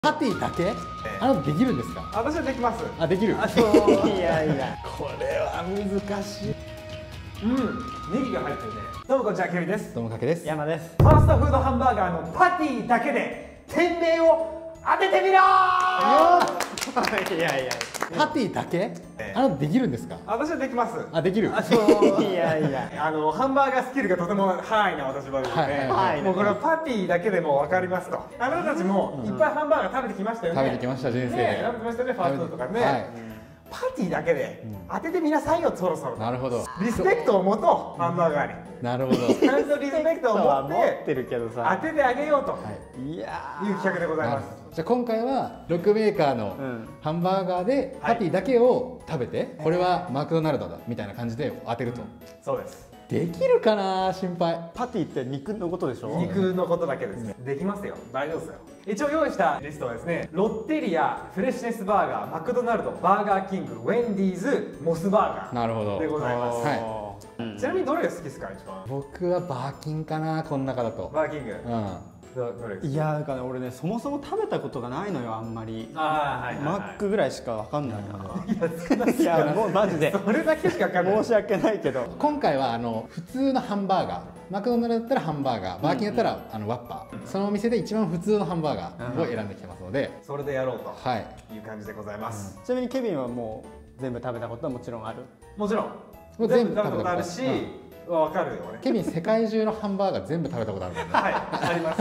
パティだけ？できるんですか？ 私はできます。 あ、できる。 いやいや、 これは難しい。 ネギが入ってるね。どうもこんにちは、ケビンです。 どうもかけです。 山です。 ファーストフードハンバーガーのパティだけで店名を当ててみろー。 いやいや、 パティだけ？できるんですか？ 私はできます。 あ、できる。 いやいや、 ハンバーガースキルがとてもハイな私はですね、もうこのパティだけでも分かりますと。あなたたちもいっぱいハンバーガー食べてきましたよね。 食べてきました、人生で。 食べてきましたね、ファーストフードとかね。パティだけで当ててみなさいよ、そろそろ。 なるほど。 リスペクトを持とう、ハンバーガーに。 なるほど。 ちゃんとリスペクトを持っ持ってるけどさ、 当ててあげようといやいう企画でございます。 じゃあ今回は6メーカーのハンバーガーでパティだけを食べて、これはマクドナルドだみたいな感じで当てると。 そうです。 できるかな、心配。 パティって肉のことでしょ？ 肉のことだけですね。できますよ。大丈夫ですよ。一応用意したリストはですね、ロッテリア、フレッシュネスバーガー、マクドナルド、バーガーキング、ウェンディーズ、モスバーガなるほど。 ーでございます。 はちなみにどれが好きですか、一番。 僕はバーキンかな、この中だと。 バーキング。どれですか。 いや、なんかね、俺ね、そもそも食べたことがないのよ、あんまり。 ママックぐらいしかわかんないな。 いいや、もうマジでそれだけしか分かんない。 申し訳ないけど。 今回は普通のハンバーガー、マクドナルドだったらハンバーガー、バーキンだったらワッパー、そのお店で一番普通のハンバーガーを選んできてますので、 それでやろうとはいいう感じでございます。 ちなみにケビンはもう全部食べたことはもちろんある？ もちろんもう全部食べたことあるし、分かるよね。 ケビン世界中のハンバーガー全部食べたことあるもんね。 はい、あります。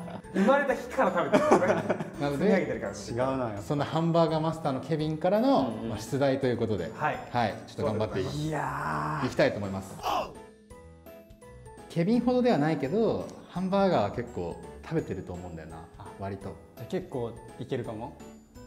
生まれた日から食べてるからね。 なの積み上げてでるから違うなよ。 そんなハンバーガーマスターのケビンからの出題ということで、 はいちょっと頑張っていいやきたいと思います。ケビンほどではないけどハンバーガーは結構食べてると思うんだよな、割と。 じゃあ結構いけるかも。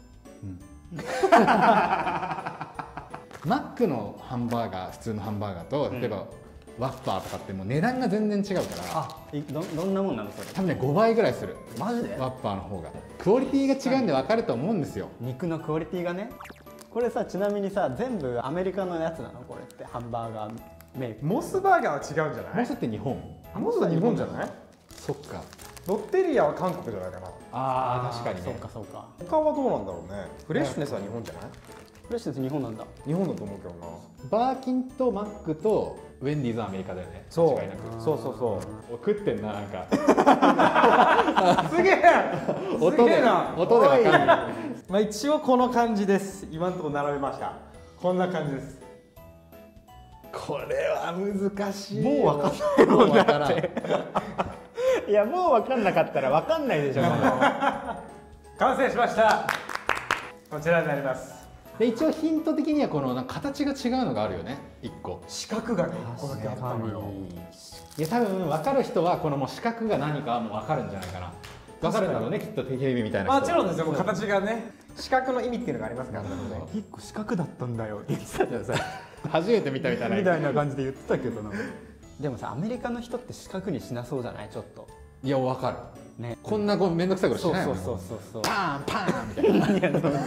マックのハンバーガー、普通のハンバーガーと例えばワッパーとかってもう値段が全然違うから、 どんなもんなのそれ？ 多分ね5倍ぐらいする。 マジで？ ワッパーの方がクオリティが違うんで分かると思うんですよ。 肉のクオリティがね。これさ、ちなみにさ、全部アメリカのやつなのこれって？ハンバーガーメーク。 モスバーガーは違うんじゃない？ モスって日本？ モスは日本じゃない？ そっか。 ロッテリアは韓国じゃないかな。 ああ、確かにね。 そうかそうか。 他はどうなんだろうね。フレッシュネスは日本じゃない？ フレッシュネス日本なんだ。 日本だと思うけどな。 バーキンとマックとウェンディーズはアメリカだよね。 そう間違いなく。 そうそうそう。 食ってんな、なんか。 すげえ。 音で音で分かんない。 まあ一応この感じです。今のところ並べました。こんな感じです。 これは難しい。 もう分かんないもんだって。 いや、もう分かんなかったら分かんないでしょ。 完成しました。こちらになります。 で一応ヒント的にはこのなんか形が違うのがあるよね、1個。 四角がね、ここだけあったのよ。 いや多分分かる人はこのもう四角が何かはもう分かるんじゃないかな。分かるんだろうね、きっとテレビみたいな人。 もちろんですよ、もう形がね、四角の意味っていうのがありますからね。 一個四角だったんだよって言ってたじゃんさ。 初めて見たみたいな。 みたいな感じで言ってたけどな。でもさ、アメリカの人って四角にしなそうじゃない？ちょっと。 いや分かる。 ね。 こんなこう面倒くさいことしないもんね。 そう。 パーンパーンみたいな。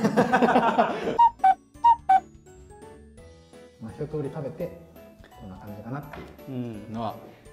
まあ一通り食べてこんな感じかなっていうのは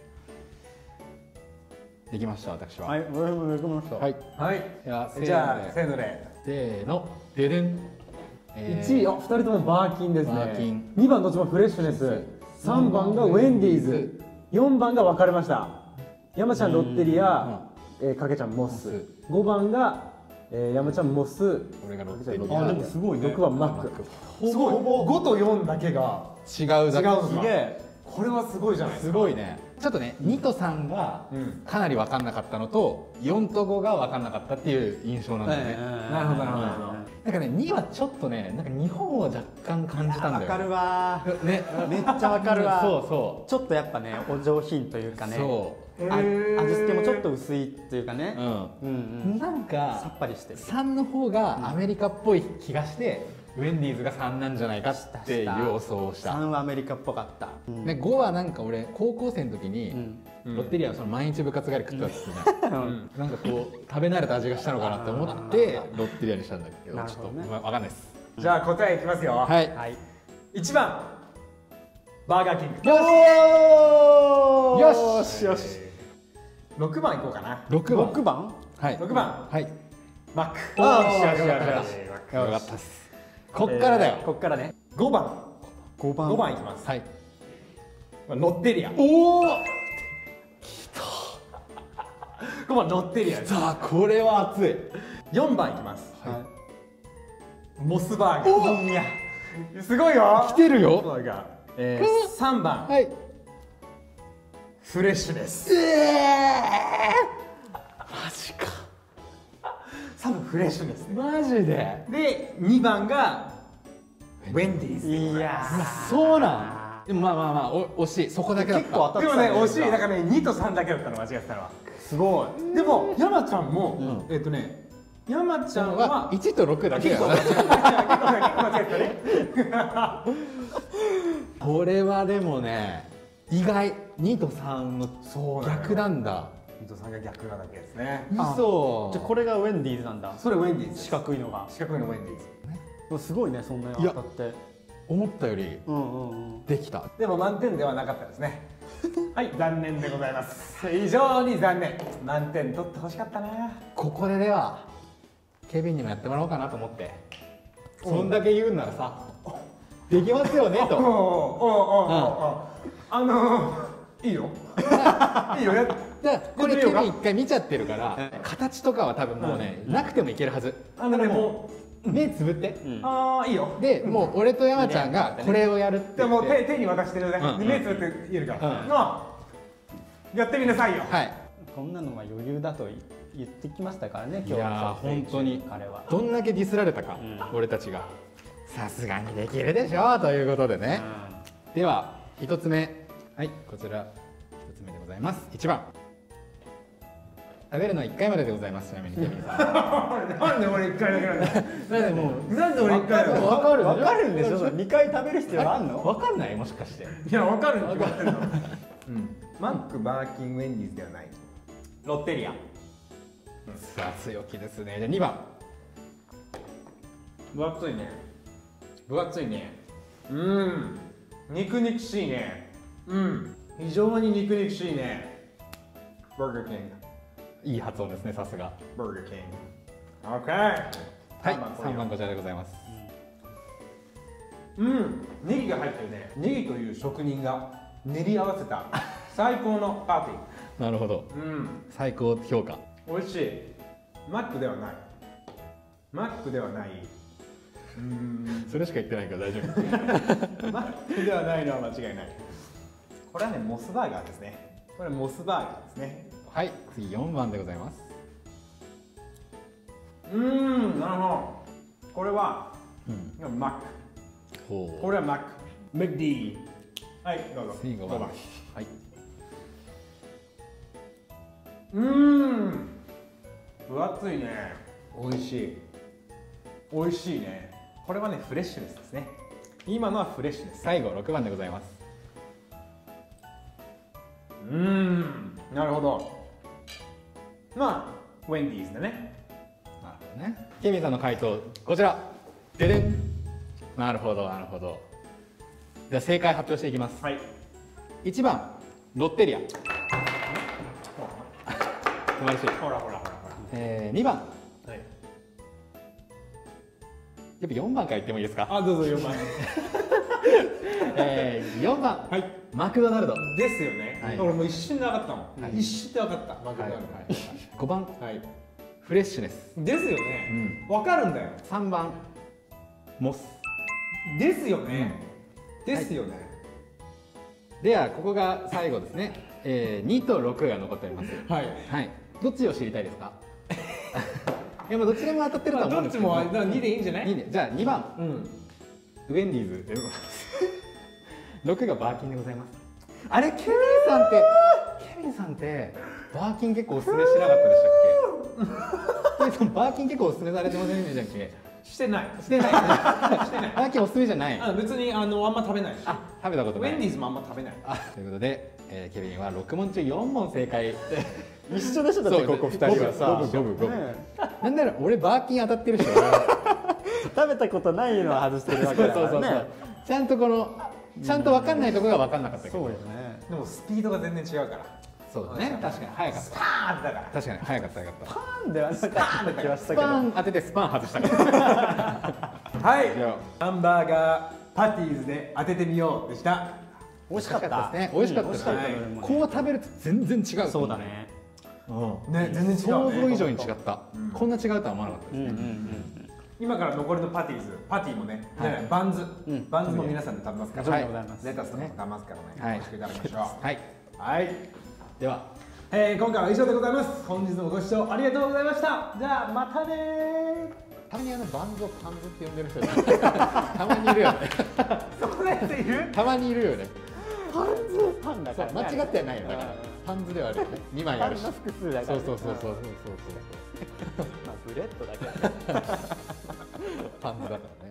できました、私は。 はい、俺もできました。 はい。 はい。じゃあせーので。 せーの、ででん。 1位、2人ともバーキンですね。 バーキン。 2番どっちもフレッシュネス。3番がウェンディーズ。4番が分かれました。山ちゃんロッテリア、かけちゃんモス。5番が山ちゃんモス。 俺がロッテリア。 あ、でもすごいね。 6番マック。すごい。5と4だけが違うだけ。 すげえ。これはすごいじゃないですか。 すごいね。ちょっとね、2と3がかなり分かんなかったのと4と5が分かんなかったっていう印象なんだよね。 なるほどなるほど。 なんかね、2はちょっとね、なんか日本を若干感じたんだよ。 わかるわ。 ね、 めっちゃわかるわ。 そう。 ちょっとやっぱね、お上品というかね。 そう。 味付けもちょっと薄いっていうかね。 なんかさっぱりしてる。 3の方がアメリカっぽい気がして、ウェンディーズが3なんじゃないかっていう予想をした。 3はアメリカっぽかった。 で5はなんか俺高校生の時にロッテリアはその毎日部活帰り食ってたっつってね、なんかこう食べ慣れた味がしたのかなって思ってロッテリアにしたんだけど、ちょっと分かんないです。 じゃあ答えいきますよ。 はい。 1番バーガーキング。 よし。 6番いこうかな。 6番。 6番？ はい。 6番。 はい。 マック。 ああ、 よかったっす。こっからだよ。 こっからね。 5番 5番。 5番いきます。 はい。 ロッテリア。 おお。 5番ロッテリアです。 さあこれは熱い。 4番いきます。 はモスバーガー。いやすごいよ。 来てるよ。 モスバーガー。3番はい。 フレッシュです。 マジか。 3番フレッシュですね。 マジで。 で2番がウェンディーズ。 いやそうなん。でもまあまあまあ惜しい。そこだけだった。 結構当たでってたもね惜しい。だからね2と3だけだったの間違ってたのは。 すごい。 でも山ちゃんも山ちゃんは 1と6だけだよな。 結構間違えたね。 これはでもね意外2と3の逆なんだ。 2と3が逆なだけですね。 嘘。 じゃあこれがウェンディーズなんだ。 それウェンディーズ。 四角いのが。 四角いのウェンディーズ。 もうすごいね、そんなに当たって。 思ったよりできた。 でも満点ではなかったですね。はい残念でございます。非常に残念。満点取ってほしかったな。 ここではケビンにもやってもらおうかなと思って。そんだけ言うんならさできますよねと。 いいよ。いいよね。 じゃあこれケビン一回見ちゃってるから形とかは多分もうねなくてもいけるはず。 でも目つぶって。 ああいいよ。 でもう俺と山ちゃんがこれをやるってでも言って。 手に渡してるね。目つぶって言えるから。やってみなさいよ。 はい。 こんなのは余裕だと言ってきましたからね、 い今日やー本当に彼は。 どんだけディスられたか、俺たちがさすがにできるでしょということでね、では1つ目、はいこちら1つ目でございます。1番食べるのは1回まででございます。ちなみにケビンさんなんで俺1回だけなんだ。 なんでもうなんで俺1回だけ。 分かるわかるんでしょ。2回食べる必要あんの？ 分かんないもしかして。 いや分かるに決まってるの。マック、バーキン、ウェンディーズではない。ロッテリア。 さあ強気ですね。じゃあ2番分厚いね。分厚いね。肉々しいね。非常に肉々しいね。バーガーキング。 いい発音ですね、さすが。 バーガーキング。オッケー。 はい3番こちらでございます。 ネギが入ってるね。ネギという職人が練り合わせた最高のパーティー。 なるほど、最高評価。 美味しい。マックではない。マックではない。 それしか言ってないから大丈夫。 マックではないのは間違いない。これはね、モスバーガーですね。これモスバーガーですね。 はい次4番でございます。 なるほど。これは、マック。 ほうこれはマック。メッディ。はいどうぞ。 次5番。はい分厚いね。美味しい。美味しいね。これはねフレッシュネスですね。今のはフレッシュネス。 最後6番でございます。 なるほど。まあウェンディーズだね。 なるほどね。ケビンさんの回答こちら。ででん。なるほどなるほど。じゃあ正解発表していきます。 はい。 1番ロッテリア。素晴らしい。 ほらほらほらほら。 2番。 はい。 やっぱ4番から言ってもいいですか。 あ、どうぞ4番。 4番、 はい。 マクドナルド。 ですよね。 はい俺もう一瞬で分かったもん。 はい一瞬で分かった。マクドナル 5番、 ド。はい。 フレッシュネス。 ですよね。分かるんだよ。 3番、モス。 ですよね。ですよね。 ではここが最後ですね。2と6が残っております。 はい。 はい。どっちを知りたいですか。いやもうどっちでも当たってると思うんですけど。 どっちも2でいいんじゃない？ いいね。じゃあ2番、ウェンディーズでございます。6がバーキンでございます。あれケビンさんってバーキン結構おすすめしなかったでしたっけ？ケビンさんバーキン結構おすすめされてませんでしたっけ？ してない。 してない。バーキンおすすめじゃない。 別にあんま食べないし。 食べたことない。 ウェンディーズもあんま食べない。 ということで、ケビンは6問中4問正解。 一緒でしょ、だってここ2人はさ。 五分。なんなら俺バーキン当たってるし。 食べたことないのは外してるわけだからね。 ちゃんと分かんないところが分かんなかったけど。 そうよね。 でもスピードが全然違うから。 そうだね、確かに早かった。 パーンだから確かに早かった早かった。 パンではなかった気はしたけどスパン当ててスパン外したから。 はいいやハンバーガーパティーズで当ててみようでした美味しかったですね。美味しかったですね。 美味しかったどれもねこう食べると全然違う。 そうだ。ねね全然違うね想像以上に違った。こんな違うとは思わなかったですね。 今から残りのパティーズパティもね、 はいバンズ、バンズも皆さんで食べますから、 もちろんでございますレタスとかも食べますからね、 はい美味しくいただきましょうはい。 はい、 では。 今回は以上でございます本日もご視聴ありがとうございましたじゃあまたねたまにバンズをパンズって呼んでる人いるたまにいるよね。 そんなやついるたまにいるよね。 パンだからね間違ってはないよ。だからパンズではあるよね。2枚あるし。 パンの複数だからねそうそうそうそうそうそう。 まあブレッドだけどパンズだからね。